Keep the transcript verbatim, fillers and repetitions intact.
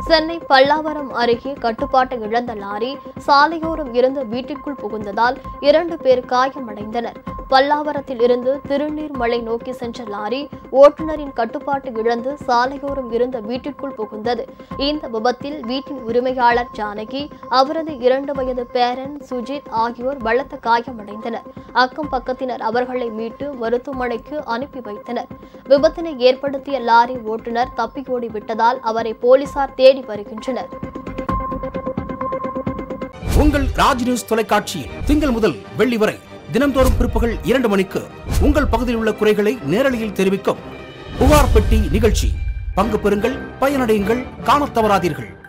சென்னை பல்லாவரம் அருகே கட்டுப்பாட்டை இழந்த லாரி சாலையோரம் இருந்த வீட்டிற்குள் புகுந்ததால் இரண்டு பேர் காயமடைந்தனர். பல்லாவரத்தில் இருந்து திருநீர்மலை நோக்கி சென்ற லாரி ஓட்டுநரின் கட்டுப்பாட்டை இழந்து சாலையோரம் இருந்த வீட்டிற்குள் புகுந்தது. இந்த விபத்தில் வீட்டின் உரிமையாளர் ஜானகி, அவரது இரண்டு வயது பேரன் சுஜித் ஆகியோர் பலத்த காயமடைந்தனர். அக்கம் பக்கத்தினர் அவர்களை மீட்டு மருத்துவமனைக்கு அனுப்பி வைத்தனர். விபத்தினை ஏற்படுத்திய லாரி ஓட்டுநர் தப்பியோடி விட்டதால் அவரை போலீசார் தேடி வருகின்றனர். உங்கள் ராஜ் நியூஸ் தொலைக்காட்சியில் திங்கள் முதல் வெள்ளி வரை தினந்தோறும் பிற்பகல் இரண்டு மணிக்கு உங்கள் பகுதியில் உள்ள குறைகளை நேரலையில் தெரிவிக்கும் புகார் பெட்டி நிகழ்ச்சி. பங்கு பெறுங்கள், பயனடையுங்கள், காணத் தவறாதீர்கள்.